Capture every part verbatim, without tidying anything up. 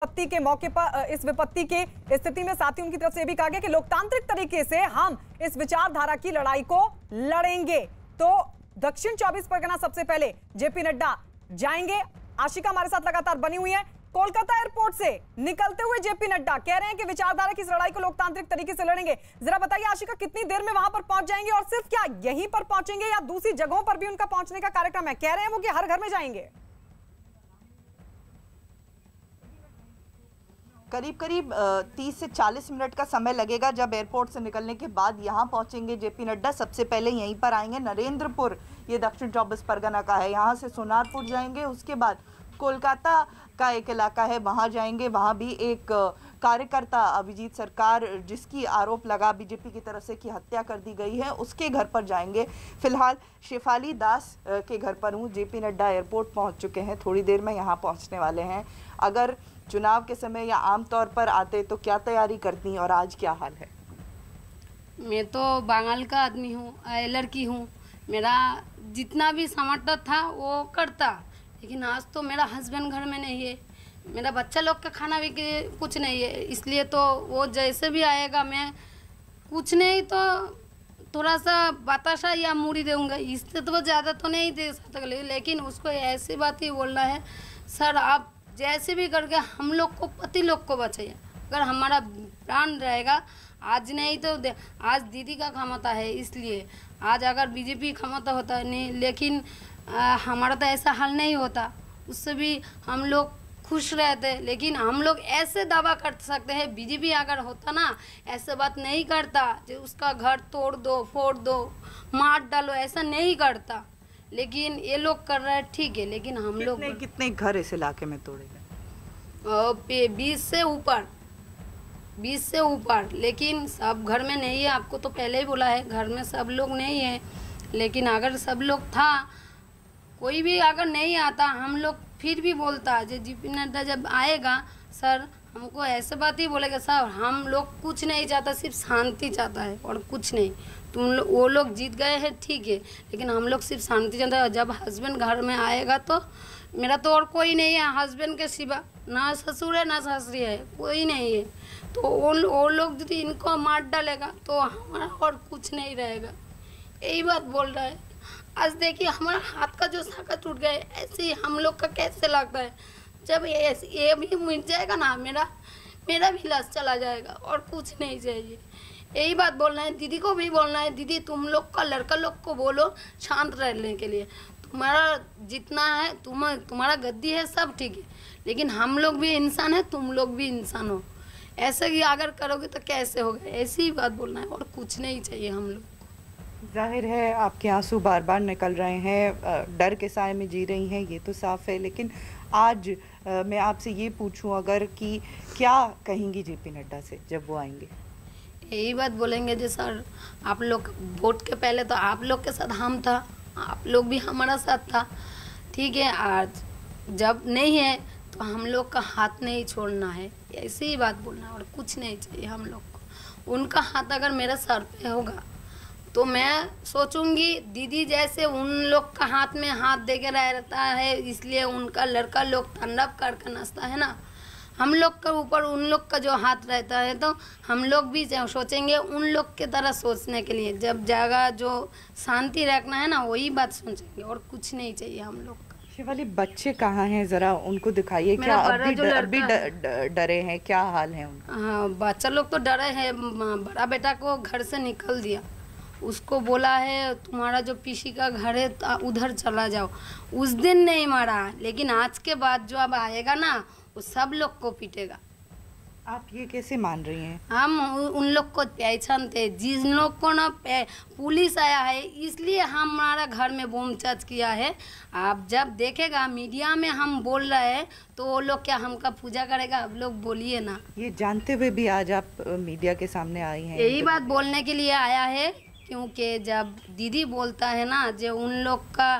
विपत्ति के मौके पर, इस विपत्ति के स्थिति में साथ ही उनकी तरफ से भी कहा गया कि लोकतांत्रिक तरीके से हम इस विचारधारा की लड़ाई को लड़ेंगे। तो दक्षिण चौबीस परगना सबसे पहले जेपी नड्डा जाएंगे। आशिका हमारे साथ लगातार बनी हुई है। कोलकाता एयरपोर्ट से निकलते हुए जेपी नड्डा कह रहे हैं कि विचारधारा की इस लड़ाई को लोकतांत्रिक तरीके से लड़ेंगे। जरा बताइए आशिका, कितनी देर में वहां पर पहुंच जाएंगे और सिर्फ क्या यहीं पर पहुंचेंगे या दूसरी जगहों पर भी उनका पहुंचने का कार्यक्रम है? कह रहे हैं वो कि हर घर में जाएंगे। करीब करीब तीस से चालीस मिनट का समय लगेगा। जब एयरपोर्ट से निकलने के बाद यहाँ पहुँचेंगे जेपी नड्डा, सबसे पहले यहीं पर आएंगे। नरेंद्रपुर ये दक्षिण चौबीस परगना का है, यहाँ से सोनारपुर जाएंगे। उसके बाद कोलकाता का एक इलाका है, वहाँ जाएंगे। वहाँ भी एक कार्यकर्ता अभिजीत सरकार, जिसकी आरोप लगा बीजेपी की तरफ से कि हत्या कर दी गई है, उसके घर पर जाएंगे। फिलहाल शेफाली दास के घर पर हूँ। जेपी नड्डा एयरपोर्ट पहुँच चुके हैं, थोड़ी देर में यहाँ पहुँचने वाले हैं। अगर चुनाव के समय या आम तौर पर आते तो क्या तैयारी करती और आज क्या हाल है? मैं तो बंगाल का आदमी हूँ, लड़की हूँ। मेरा जितना भी समर्थन था वो करता, लेकिन आज तो मेरा हस्बैंड घर में नहीं है, मेरा बच्चा लोग का खाना भी कुछ नहीं है, इसलिए तो वो जैसे भी आएगा मैं कुछ नहीं तो थोड़ा सा बताशा या मूड़ी दूंगा, इससे तो वो ज़्यादा तो नहीं दे सकता। लेकिन उसको ऐसी बात ही बोलना है, सर आप जैसे भी करके हम लोग को, पति लोग को बचाइए। अगर हमारा प्राण रहेगा, आज नहीं तो आज दीदी का क्षमता है, इसलिए आज अगर बीजेपी क्षमता होता है नहीं, लेकिन आ, हमारा तो ऐसा हाल नहीं होता, उससे भी हम लोग खुश रहते। लेकिन हम लोग ऐसे दावा कर सकते हैं, बीजेपी अगर होता ना ऐसे बात नहीं करता, जो उसका घर तोड़ दो, फोड़ दो, मार डालो, ऐसा नहीं करता। लेकिन ये लोग कर रहे हैं, ठीक है, लेकिन हम लोग कितने, कितने घर इस इलाके में तोड़े गए? बीस से ऊपर, बीस से ऊपर, लेकिन सब घर में नहीं है। आपको तो पहले ही बोला है, घर में सब लोग नहीं है। लेकिन अगर सब लोग था, कोई भी अगर नहीं आता, हम लोग फिर भी बोलता, जो जेपी नड्डा जब आएगा सर हमको ऐसे बात ही बोलेगा, सर हम लोग कुछ नहीं चाहता, सिर्फ शांति चाहता है और कुछ नहीं। तुम लोग, वो लोग जीत गए हैं ठीक है, लेकिन हम लोग सिर्फ शांति चाहते हैं। जब हस्बैंड घर में आएगा तो मेरा तो और कोई नहीं है हस्बैंड के सिवा, ना ससुर है ना ससुरी है, कोई नहीं है। तो वो वो लोग यदि इनको मार डालेगा तो हमारा और कुछ नहीं रहेगा, यही बात बोल रहा है। आज देखिए हमारा हाथ का जो साका टूट गया है, ऐसे ही हम लोग का कैसे लगता है। जब ये ये भी मिट जाएगा ना, मेरा मेरा भी लाश चला जाएगा और कुछ नहीं चाहिए। यही बात बोलना है, दीदी को भी बोलना है, दीदी तुम लोग का लड़का लोग को बोलो शांत रहने के लिए। तुम्हारा जितना है, तुम तुम्हारा गद्दी है सब ठीक है, लेकिन हम लोग भी इंसान है, तुम लोग भी इंसान हो। ऐसे ही अगर करोगे तो कैसे होगा, ऐसी ही बात बोलना है और कुछ नहीं चाहिए हम लोग। जाहिर है आपके आंसू बार बार निकल रहे हैं, डर के साए में जी रही हैं, ये तो साफ है। लेकिन आज आ, मैं आपसे ये पूछूं अगर कि क्या कहेंगी जेपी नड्डा से जब वो आएंगे? यही बात बोलेंगे जो सर आप लोग वोट के पहले तो आप लोग के साथ हम था, आप लोग भी हमारा साथ था, ठीक है। आज जब नहीं है तो हम लोग का हाथ नहीं छोड़ना है, ऐसी ही बात बोलना है और कुछ नहीं चाहिए हम लोग को। उनका हाथ अगर मेरे सर पे होगा तो मैं सोचूंगी दीदी जैसे उन लोग का हाथ में हाथ दे के रहता है, इसलिए उनका लड़का लोग तांडव करके नाचता है ना, हम लोग के ऊपर उन लोग का जो हाथ रहता है तो हम लोग भी सोचेंगे उन लोग के तरह सोचने के लिए। जब जगह जो शांति रखना है ना, वही बात सोचेंगे और कुछ नहीं चाहिए हम लोग का। शिवाली, बच्चे कहाँ हैं, जरा उनको दिखाइए। क्या अभी अभी डरे हैं, क्या हाल है उनका? हाँ, बच्चा लोग तो डरे हैं। बड़ा बेटा को घर से निकल दिया, उसको बोला है तुम्हारा जो पीसी का घर है उधर चला जाओ। उस दिन नहीं मारा, लेकिन आज के बाद जो अब आएगा ना वो सब लोग को पीटेगा। आप ये कैसे मान रही हैं? हम उन लोग को पहचानते, जिन लोग को ना पुलिस आया है इसलिए हमारा घर में बम चार्ज किया है। आप जब देखेगा मीडिया में हम बोल रहे हैं तो वो लोग क्या हमका पूजा करेगा? आप लोग बोलिए ना। ये जानते हुए भी आज आप मीडिया के सामने आई हैं? यही बात बोलने के लिए आया है, क्योंकि जब दीदी बोलता है ना जो उन लोग का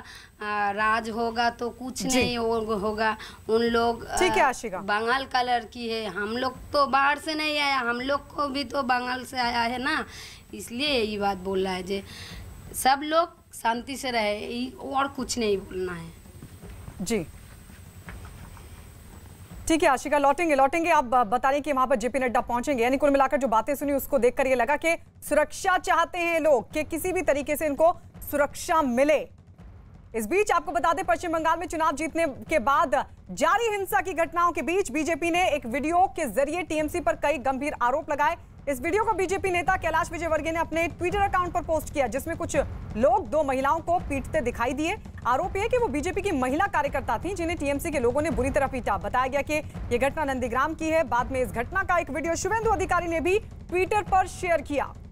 राज होगा तो कुछ नहीं होगा, उन लोग बंगाल का लड़की है, हम लोग तो बाहर से नहीं आया, हम लोग को भी तो बंगाल से आया है ना, इसलिए यही बात बोल रहा है जे सब लोग शांति से रहे और कुछ नहीं बोलना है। जी ठीक है आशिका, लौटेंगे लौटेंगे आप बता रही कि वहां पर जेपी नड्डा पहुंचेंगे, यानी कुल मिलाकर जो बातें सुनी उसको देखकर ये लगा कि सुरक्षा चाहते हैं लोग, कि किसी भी तरीके से इनको सुरक्षा मिले। इस बीच आपको बता दें, पश्चिम बंगाल में चुनाव जीतने के बाद जारी हिंसा की घटनाओं के बीच बीजेपी ने एक वीडियो के जरिए टीएमसी पर कई गंभीर आरोप लगाए। इस वीडियो को बीजेपी नेता कैलाश विजयवर्गीय ने अपने ट्विटर अकाउंट पर पोस्ट किया, जिसमें कुछ लोग दो महिलाओं को पीटते दिखाई दिए। आरोप यह कि वो बीजेपी की महिला कार्यकर्ता थीं, जिन्हें टीएमसी के लोगों ने बुरी तरह पीटा। बताया गया कि यह घटना नंदीग्राम की है। बाद में इस घटना का एक वीडियो शुभेंदु अधिकारी ने भी ट्विटर पर शेयर किया।